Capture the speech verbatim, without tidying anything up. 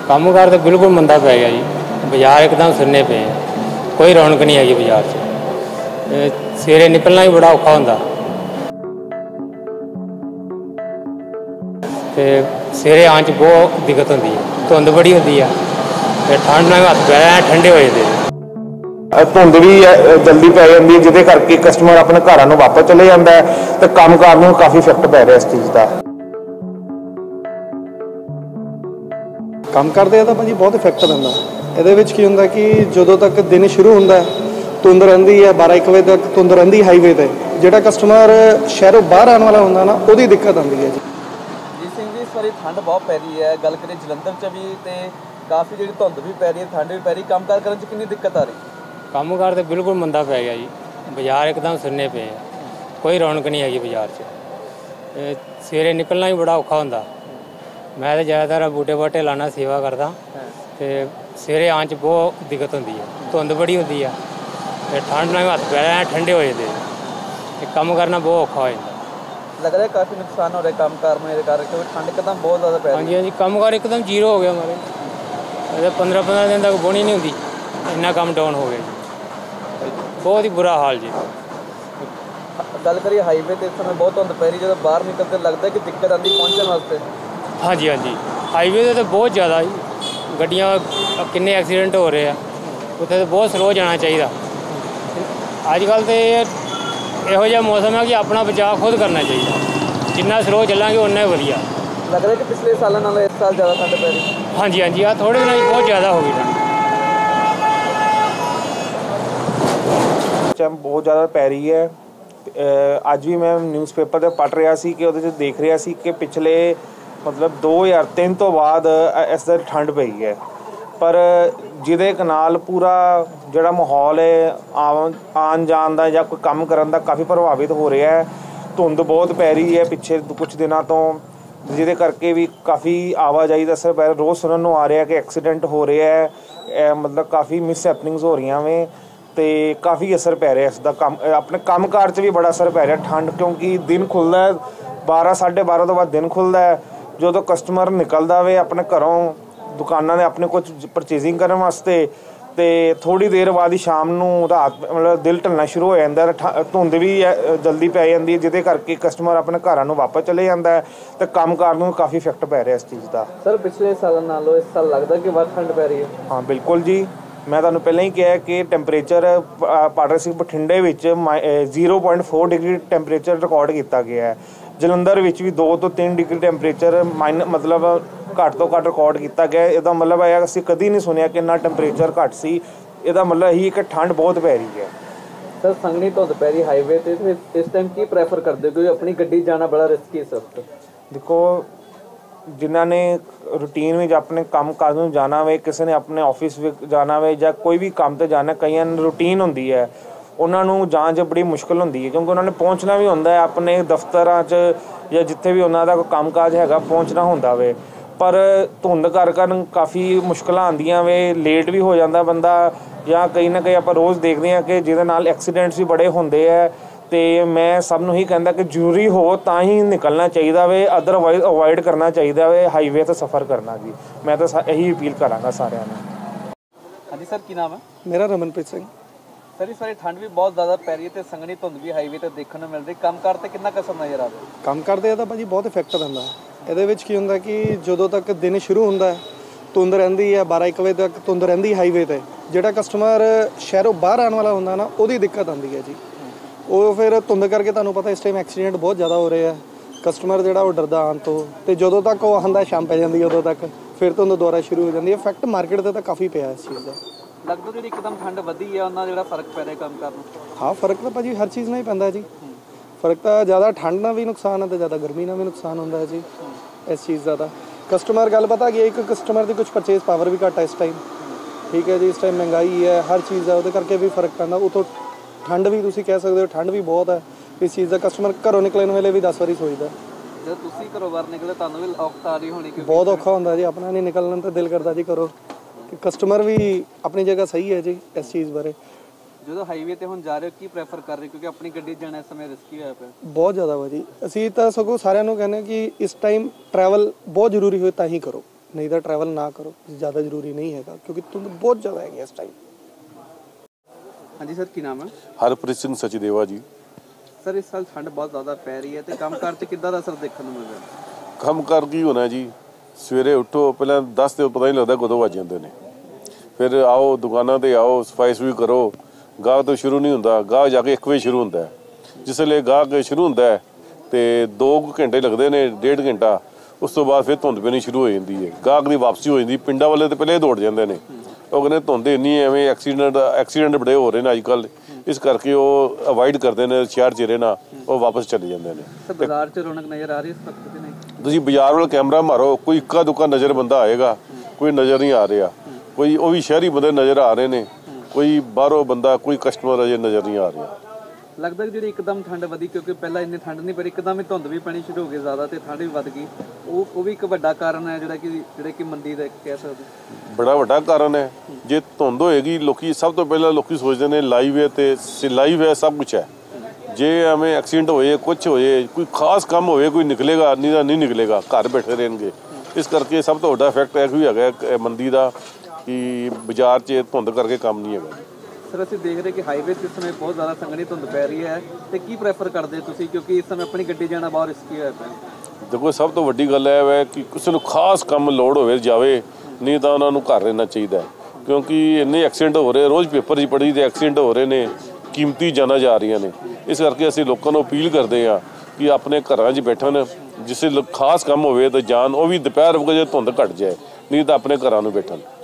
कामगार तो बिल्कुल मंदा पै गया जी। बाजार एकदम सुन्ने पे हैं, कोई रौनक नहीं हैगी बाजार च। सवेरे निकलना ही बड़ा औखा होंदा ते सवेरे आने च बहुत दिक्कत होंदी है। धुंध बड़ी होंदी है ते ठंड नाल हत्थ पैर ठंडे हो जाते। धुंध भी जल्दी पै जाती है जिहदे करके कस्टमर अपने घरों वापस चले जाता है तो कामगार नूं काफ़ी इफैक्ट पै रहा इस चीज़ का। काम करते तो भाजी बहुत इफैक्ट पैंदा। ਇਹਦੇ ਵਿੱਚ ਕੀ ਹੁੰਦਾ ਕਿ ਜਦੋਂ ਤੱਕ ਦਿਨ ਸ਼ੁਰੂ ਹੁੰਦਾ ਧੁੰਦ ਰਹਿੰਦੀ ਹੈ, ਬਾਰਾਂ ਇੱਕ ਵਜੇ ਤੱਕ ਧੁੰਦ ਰਹਿੰਦੀ ਹਾਈਵੇ ਤੇ। ਜਿਹੜਾ ਕਸਟਮਰ ਸ਼ਹਿਰੋਂ ਬਾਹਰ ਆਉਣ ਵਾਲਾ ਹੁੰਦਾ ਨਾ ਉਹਦੀ ਦਿੱਕਤ ਆਉਂਦੀ ਹੈ ਜੀ। ਜੀ ਸਿੰਘ ਜੀ, ਇਸ ਵਾਰੀ ਠੰਡ ਬਹੁਤ ਪੈ ਰਹੀ ਹੈ। ਗੱਲ ਕਰੀਏ ਜਲੰਧਰ 'ਚ ਵੀ ਤੇ ਕਾਫੀ ਜਿਹੜੀ ਧੁੰਦ ਵੀ ਪੈ ਰਹੀ ਹੈ, ਠੰਡ ਵੀ ਪੈ ਰਹੀ, ਕੰਮਕਾਰ ਕਰਨ 'ਚ ਕਿੰਨੀ ਦਿੱਕਤ ਆ ਰਹੀ? ਕੰਮਕਾਰ ਤਾਂ ਬਿਲਕੁਲ ਮੰਦਾ ਪੈ ਗਿਆ ਜੀ। ਬਾਜ਼ਾਰ ਇੱਕਦਮ ਸੁੰਨੇ ਪਏ ਆ, ਕੋਈ ਰੌਣਕ ਨਹੀਂ ਹੈਗੀ ਬਾਜ਼ਾਰ 'ਚ। ਸਵੇਰੇ ਨਿਕਲਣਾ ਹੀ ਬੜਾ ਔਖਾ ਹੁੰਦਾ। मैं तो ज़्यादातर बूटे बाटे लाना सेवा करदा ते सवेरे आने च बहुत दिक्कत होंदी है। धुंध बड़ी होंदी है ते ठंड नाल हत्थ पैर ठंडे हो जाते ते कम्म करना बहुत औखा हो जाता। लग रहा है काफ़ी नुकसान हो रहा है कामकार में कारण क्योंकि ठंड एकदम बहुत ज़्यादा पै रही है। हाँ जी हाँ जी, कम्मकार एकदम जीरो हो गया हमारे। पंद्रह पंद्रह दिन तक बोनी नहीं होंदी, इन्ना कम डाउन हो गया जी। बहुत ही बुरा हाल जी। गल करिए हाईवे तो इस समय बहुत धुंध पै रही, जो बाहर निकलते लगता है कि दिक्कत आती पहुँचने वास्ते। हाँ जी हाँ जी, हाईवे तो बहुत ज़्यादा जी, गड्डियाँ किन्ने एक्सीडेंट हो रहे हैं। उत्थे तो बहुत स्लो जाना चाहिए। अजकल तो इहो जिहा मौसम है कि अपना बचाव खुद करना चाहिए। जिन्ना स्लो चलांगे उन्ना ही वधिया। लग रहा है कि पिछले सालों नालों इस साल ज़्यादा ठंड पै रही? हाँ जी हाँ जी, आ थोड़े दिनों बहुत ज़्यादा हो गई ठंड। बहुत ज़्यादा पै रही है। अज भी मैं न्यूज़पेपर पर पढ़ रहा सी कि उहदे च देख रहा सी कि पिछले मतलब दो हज़ार तीन तो बाद इस ठंड पई है, पर जिहदे नाल पूरा जिहड़ा माहौल है आन जान का या कोई काम करन दा काफ़ी प्रभावित हो रहा है। धुंध बहुत पै रही है पिछले कुछ दिनों तो, जिहदे करके भी काफ़ी आवाजाही का असर पै रहा। रोज़ सुनने को आ रहा है कि एक्सीडेंट हो रहे है, मतलब काफ़ी मिस हैपनिंग्स हो रही वे तो काफ़ी असर पै रहा इसका। काम अपने काम कार च भी बड़ा असर पै रहा ठंड, क्योंकि दिन खुलदा है बारह साढ़े बारह तो बाद दिन खुलदा है। जो तो कस्टमर निकलदा वे अपने घरों दुकानों ने अपने कुछ परचेजिंग करने वास्ते तो थोड़ी देर बाद ही शाम नूं रात मतलब दिल ढलना शुरू हो जाता है। धुंध भी जल्दी पै जाती है जिहदे करके कस्टमर अपने घरों वापस चले जाता है तो कामकार नूं काफ़ी इफैक्ट पै रहा इस चीज़ का। सर पिछले साल नालों इस साल लगता कि वध ठंड पै रही है? हाँ बिल्कुल जी, मैं तुहानूं पहले ही कहा कि टैंपरेचर पाडर सिंह बठिंडे विच zero point four degree temperature record किया गया है। जलंधर विच भी दो तो तीन डिग्री टैंपरेचर माइन मतलब घट तो घट रिकॉर्ड किया गया। इसका मतलब है असीं कदी नहीं सुनिया कि इन्ना टैंपरेचर घट सी। इसका मतलब यही कि ठंड बहुत पै रही है। सर संघनी धुंध पै रही हाईवे ते इस टाइम की प्रैफर करते हो क्योंकि अपनी गड्डी जाना बड़ा रिस्की इस वक्त? देखो जिन्हों ने रूटीन में अपने काम काज में जाना वे, किसी ने अपने ऑफिस में जाना वे या कोई भी काम ते जाना, कई रूटीन होंदी है उन्होंने जान च बड़ी मुश्किल होंदी है क्योंकि उन्होंने पहुँचना भी होंदा है अपने दफ्तर च या जिथे भी उन्हों का काम काज है पहुँचना होंदा वे। पर धुंध कर कारण काफ़ी मुश्किल आंदियां वे, लेट भी हो जाता बंदा या कहीं ना कहीं आप रोज़ देखते हैं कि जिहदे नाल एक्सीडेंट्स भी बड़े होंदे है। तो मैं सब नूं ही कहंदा कि जरूरी हो तो ही निकलना चाहिए वे, अदरवाइज अवॉइड करना चाहिए वे हाईवे तो सफ़र करना जी। मैं तो यही अपील करांगा सारिਆਂ ਨੂੰ। हाँ जी सर, की नाम है? मेरा रमनप्रीत सिंह। सर इस वारी ठंड भी बहुत ज़्यादा पै रही है तो संघनी धुंध भी हाईवे ਤੇ ਦੇਖਣ ਨੂੰ ਮਿਲਦੀ, ਕੰਮ ਕਾਰ ਤੇ ਕਿੰਨਾ ਕਸਰ ਨਜ਼ਰ ਆਵੇ? ਕੰਮ ਕਰਦੇ ਤਾਂ ਭਾਜੀ ਬਹੁਤ ਇਫੈਕਟ ਪੈਂਦਾ। ਇਹਦੇ ਵਿੱਚ ਕੀ ਹੁੰਦਾ ਕਿ ਜਦੋਂ ਤੱਕ ਦਿਨ ਸ਼ੁਰੂ ਹੁੰਦਾ ਧੁੰਦ ਰਹਿੰਦੀ ਹੈ, ਬਾਰਾਂ ਇੱਕ ਵਜੇ ਤੱਕ ਧੁੰਦ ਰਹਿੰਦੀ ਹਾਈਵੇ ਤੇ। ਜਿਹੜਾ ਕਸਟਮਰ ਸ਼ਹਿਰੋਂ ਬਾਹਰ ਆਉਣ ਵਾਲਾ ਹੁੰਦਾ ਨਾ ਉਹਦੀ ਦਿੱਕਤ ਆਉਂਦੀ ਹੈ ਜੀ। ਉਹ ਫਿਰ ਧੁੰਦ ਕਰਕੇ ਤੁਹਾਨੂੰ ਪਤਾ ਇਸ ਟਾਈਮ ਐਕਸੀਡੈਂਟ ਬਹੁਤ ਜ਼ਿਆਦਾ ਹੋ ਰਹੇ ਆ। ਕਸਟਮਰ ਜਿਹੜਾ ਉਹ ਡਰਦਾ ਆਉਣ ਤੋਂ, ਤੇ ਜਦੋਂ ਤੱਕ ਉਹ ਆਉਂਦਾ ਸ਼ਾਮ ਪੈ ਜਾਂਦੀ ਉਦੋਂ ਤੱਕ ਫਿਰ ਧੁੰਦ ਦੁਬਾਰਾ ਸ਼ੁਰੂ ਹੋ ਜਾਂਦੀ ਹੈ। ਇਫੈਕਟ ਮਾਰਕੀਟ ਤੇ ਤਾਂ ਕਾਫੀ ਪਿਆ ਇਸ ਚੀਜ਼ ਦਾ। ਲੱਗਦਾ ਜਿਹੜੀ ਇੱਕਦਮ ਠੰਡ ਵਧੀ ਹੈ ਉਹਨਾਂ ਜਿਹੜਾ ਫਰਕ ਪੈ ਰਿਹਾ ਕੰਮ ਕਰਨ ਨੂੰ? ਹਾਂ ਫਰਕ ਤਾਂ ਭਾਜੀ ਹਰ ਚੀਜ਼ ਨਾਲ ਹੀ ਪੈਂਦਾ ਜੀ। ਫਰਕ ਤਾਂ ਜ਼ਿਆਦਾ ਠੰਡ ਨਾਲ ਵੀ ਨੁਕਸਾਨ ਹੈ ਤੇ ਜ਼ਿਆਦਾ ਗਰਮੀ ਨਾਲ ਵੀ ਨੁਕਸਾਨ ਹੁੰਦਾ ਹੈ ਜੀ ਇਸ ਚੀਜ਼ ਦਾ। ਤਾਂ ਕਸਟਮਰ ਗੱਲ ਪਤਾ ਕੀ ਇੱਕ ਕਸਟਮਰ ਦੀ ਕੁਝ ਪਰਚੇਸ ਪਾਵਰ ਵੀ ਘੱਟ ਹੈ ਇਸ ਟਾਈਮ, ਠੀਕ ਹੈ ਜੀ। ਇਸ ਟਾਈਮ ਮਹਿੰਗਾਈ ਹੈ ਹਰ ਚੀਜ਼ ਦਾ, ਉਹਦੇ ਕਰਕੇ ਵੀ ਫਰਕ ਪੈਂਦਾ। ਉਤੋਂ ਠੰਡ ਵੀ ਤੁਸੀਂ ਕਹਿ ਸਕਦੇ ਹੋ ਠੰਡ ਵੀ ਬਹੁਤ ਹੈ ਇਸ ਚੀਜ਼ ਦਾ। ਕਸਟਮਰ ਘਰੋਂ ਨਿਕਲਣ ਵੇਲੇ ਵੀ ਦਸ ਵਾਰੀ ਸੋਚਦਾ। ਜਦੋਂ ਤੁਸੀਂ ਘਰੋਂ ਬਾਹਰ ਨਿਕਲੇ ਤੁਹਾਨੂੰ ਵੀ ਔਖਾ ਆ ਰਹੀ ਹੋਣੀ? ਬਹੁਤ ਔਖਾ ਹੁੰਦਾ ਜੀ, ਆਪਣਾ ਨਹੀਂ ਨਿਕਲਣ ਤਾਂ ਦਿਲ ਕਰਦਾ ਜੀ ਘਰੋਂ। ਕਸਟਮਰ ਵੀ ਆਪਣੀ ਜਗ੍ਹਾ ਸਹੀ ਹੈ ਜੀ ਇਸ ਚੀਜ਼ ਬਾਰੇ। ਜਦੋਂ ਹਾਈਵੇ ਤੇ ਹੁਣ ਜਾ ਰਹੇ ਹੋ ਕੀ ਪ੍ਰੈਫਰ ਕਰ ਰਹੇ ਕਿਉਂਕਿ ਆਪਣੀ ਗੱਡੀ ਜਾਣਾ ਇਸ ਸਮੇਂ ਰਿਸਕੀ ਹੋਇਆ ਪਿਆ? ਬਹੁਤ ਜ਼ਿਆਦਾ ਵਾ ਜੀ। ਅਸੀਂ ਤਾਂ ਸਗੋਂ ਸਾਰਿਆਂ ਨੂੰ ਕਹਿੰਦੇ ਕਿ ਇਸ ਟਾਈਮ ਟਰੈਵਲ ਬਹੁਤ ਜ਼ਰੂਰੀ ਹੋਏ ਤਾਂ ਹੀ ਕਰੋ। ਨਹੀਂ ਤਾਂ ਟਰੈਵਲ ਨਾ ਕਰੋ, ਜ਼ਿਆਦਾ ਜ਼ਰੂਰੀ ਨਹੀਂ ਹੈਗਾ ਕਿਉਂਕਿ ਧੁੰਦ ਬਹੁਤ ਜ਼ਿਆਦਾ ਹੈਗੀ ਇਸ ਟਾਈਮ। ਹਾਂਜੀ ਸਰ, ਕੀ ਨਾਮ ਹੈ? ਹਰਪ੍ਰੀਤ ਸਿੰਘ ਸਚਦੇਵਾ ਜੀ। ਸਰ ਇਸ ਸਾਲ ਠੰਡ ਬਹੁਤ ਜ਼ਿਆਦਾ ਪੈ ਰਹੀ ਹੈ ਤੇ ਕੰਮਕਾਰ 'ਚ ਕਿੱਦਾਂ ਦਾ ਅਸਰ ਦੇਖਣ ਨੂੰ ਮਿਲ ਰਿਹਾ? ਕੰਮ ਕਰ ਕੀ ਹੋਣਾ ਜੀ, ਸਵੇਰੇ ਉੱਠੋ, ਪਹਿਲਾਂ ਦਸ ਤੇ ਪਤਾ ਨਹੀਂ ਲੱਗਦਾ ਕਦੋਂ ਵੱਜ ਜਾਂਦੇ ਨੇ, ਫਿਰ ਆਓ ਦੁਕਾਨਾਂ ਤੇ ਆਓ, ਸਫਾਈ ਸਫੂਈ ਕਰੋ, ਗਾਹਕ ਤੋਂ ਸ਼ੁਰੂ ਨਹੀਂ ਹੁੰਦਾ, ਗਾਹਕ ਜਾ ਕੇ ਇੱਕ ਵਜੇ ਸ਼ੁਰੂ ਹੁੰਦਾ। ਜਿਸ ਵੇਲੇ ਗਾਹਕ ਸ਼ੁਰੂ ਹੁੰਦਾ ਤੇ ਦੋ ਕੁ ਘੰਟੇ ਲੱਗਦੇ ਨੇ, ਡੇਢ ਘੰਟਾ, ਉਸ ਤੋਂ ਬਾਅਦ ਫਿਰ ਧੁੰਦ ਪੈਣੀ ਸ਼ੁਰੂ ਹੋ ਜਾਂਦੀ ਹੈ, ਗਾਹਕ ਦੀ ਵਾਪਸੀ ਹੋ ਜਾਂਦੀ। ਪਿੰਡਾਂ ਵਾਲੇ ਤਾਂ ਪਹਿਲੇ ਦੌੜ ਜਾਂਦੇ ਨੇ, ਉਹ ਕਹਿੰਦੇ ਧੁੰਦ ਇੰਨੀ ਐਵੇਂ ਐਕਸੀਡੈਂਟ ਐਕਸੀਡੈਂਟ ਬੜੇ ਹੋ ਰਹੇ ਨੇ ਅੱਜ ਕੱਲ੍ਹ, ਇਸ ਕਰਕੇ ਉਹ ਅਵਾਇਡ ਕਰਦੇ ਨੇ ਸ਼ਹਿਰ 'ਚ ਰਹਿਣਾ, ਉਹ ਵਾਪਸ ਚਲੇ ਜਾਂਦੇ ਨੇ। ਸਰ ਬਾਜ਼ਾਰ 'ਚ ਰੌਣਕ ਨਜ਼ਰ ਆ ਰਹੀ ਇਸ ਵਕਤ ਕਿ ਨਹੀਂ? ਤੁਸੀਂ ਬਾਜ਼ਾਰ ਵੱਲ ਕੈਮਰਾ ਮਾਰੋ, ਕੋਈ ਇੱਕਾ ਦੁੱਕਾ ਨਜ਼ਰ ਬੰਦਾ ਆਏਗਾ, ਕੋਈ ਨਜ਼ਰ ਨਹੀਂ ਆ ਰਿਹਾ, ਕੋਈ ਉਹ ਵੀ ਸ਼ਹਿਰੀ ਬੰਦੇ ਨਜ਼ਰ ਆ ਰਹੇ ਨੇ, ਕੋਈ ਬਾਹਰੋਂ ਬੰਦਾ, ਕੋਈ ਕਸਟਮਰ ਅਜੇ ਨਜ਼ਰ ਨਹੀਂ ਆ ਰਿਹਾ। ਲੱਗਦਾ ਕਿ ਜਿਹੜੀ ਇੱਕਦਮ ਠੰਡ ਵਧੀ, ਕਿਉਂਕਿ ਪਹਿਲਾਂ ਇੰਨੀ ਠੰਡ ਨਹੀਂ, ਪਰ ਇੱਕਦਮ ਹੀ ਧੁੰਦ ਵੀ ਪੈਣੀ ਸ਼ੁਰੂ ਹੋ ਗਈ ਜ਼ਿਆਦਾ ਤੇ ਠੰਡ ਵੀ ਵੱਧ ਗਈ, ਉਹ ਉਹ ਵੀ ਇੱਕ ਵੱਡਾ ਕਾਰਨ ਹੈ ਜਿਹੜਾ ਕਿ ਜਿਹੜੇ ਕਿ ਮੰਦੀ ਦਾ ਕਹਿ ਸਕਦੇ। ਬੜਾ ਵੱਡਾ ਕਾਰਨ ਹੈ। ਜੇ ਧੁੰਦ ਹੋਏਗੀ, ਲੋਕੀ ਸਭ ਤੋਂ ਪਹਿਲਾਂ ਲੋਕੀ ਸੋਚਦੇ ਨੇ ਲਾਈਵ ਹੈ ਤੇ ਲਾਈਵ ਹੈ, ਸਭ ਕੁਛ ਹੈ। ਜੇ ਐਵੇਂ ਐਕਸੀਡੈਂਟ ਹੋਏ, ਕੁਛ ਹੋਏ, ਕੋਈ ਖਾਸ ਕੰਮ ਹੋਵੇ, ਕੋਈ ਨਿਕਲੇਗਾ ਨਹੀਂ ਤਾਂ ਨਹੀਂ ਨਿਕਲੇਗਾ, ਘਰ ਬੈਠੇ ਰਹਿਣਗੇ। ਇਸ ਕਰਕੇ ਸਭ ਤੋਂ ਵੱਡਾ ਇਫੈਕਟ ਇਹ ਵੀ ਹੈਗਾ ਮੰਦੀ ਦਾ ਕਿ ਬਾਜ਼ਾਰ 'ਚ ਧੁੰਦ ਕਰਕੇ ਕੰਮ ਨਹੀਂ ਹੈਗਾ। ਸਰ ਅਸੀਂ ਦੇਖ ਰਹੇ ਕਿ ਹਾਈਵੇ 'ਤੇ ਇਸ ਸਮੇਂ ਬਹੁਤ ਜ਼ਿਆਦਾ ਸੰਘਣੀ ਧੁੰਦ ਪੈ ਰਹੀ ਹੈ ਤੇ ਕੀ ਪ੍ਰੈਫਰ ਕਰਦੇ ਤੁਸੀਂ, ਕਿਉਂਕਿ ਇਸ ਸਮੇਂ ਆਪਣੀ ਗੱਡੀ ਜਾਣਾ ਬਹੁਤ ਰਿਸਕੀ ਹੋਇਆ ਪਿਆ? ਦੇਖੋ, ਸਭ ਤੋਂ ਵੱਡੀ ਗੱਲ ਇਹ ਹੈ ਕਿ ਕਿਸੇ ਨੂੰ ਖਾਸ ਕੰਮ ਲੋੜ ਹੋਵੇ ਜਾਵੇ, ਨਹੀਂ ਤਾਂ ਉਹਨਾਂ ਨੂੰ ਘਰ ਰਹਿਣਾ ਚਾਹੀਦਾ, ਕਿਉਂਕਿ ਇੰਨੇ ਐਕਸੀਡੈਂਟ ਹੋ ਰਹੇ, ਰੋਜ਼ ਪੇਪਰ 'ਚ ਪੜ੍ਹੀ ਤੇ ਐਕਸੀਡੈਂਟ ਹੋ ਰਹੇ ਨੇ, ਕੀਮਤੀ ਜਾਨਾਂ ਜਾ ਰਹੀਆਂ ਨੇ। ਇਸ ਕਰਕੇ ਅਸੀਂ ਲੋਕਾਂ ਨੂੰ ਅਪੀਲ ਕਰਦੇ ਹਾਂ ਕਿ ਆਪਣੇ ਘਰਾਂ 'ਚ ਬੈਠਣ, ਜਿਸੇ ਖਾਸ ਕੰਮ ਹੋਵੇ ਤਾਂ ਜਾਣ, ਉਹ ਵੀ ਦੁਪਹਿਰ ਵਜੇ ਧੁੰਦ ਘੱਟ ਜਾਏ, ਨਹੀਂ ਤਾਂ ਆਪਣੇ ਘਰਾਂ ਨੂੰ ਬੈਠਣ।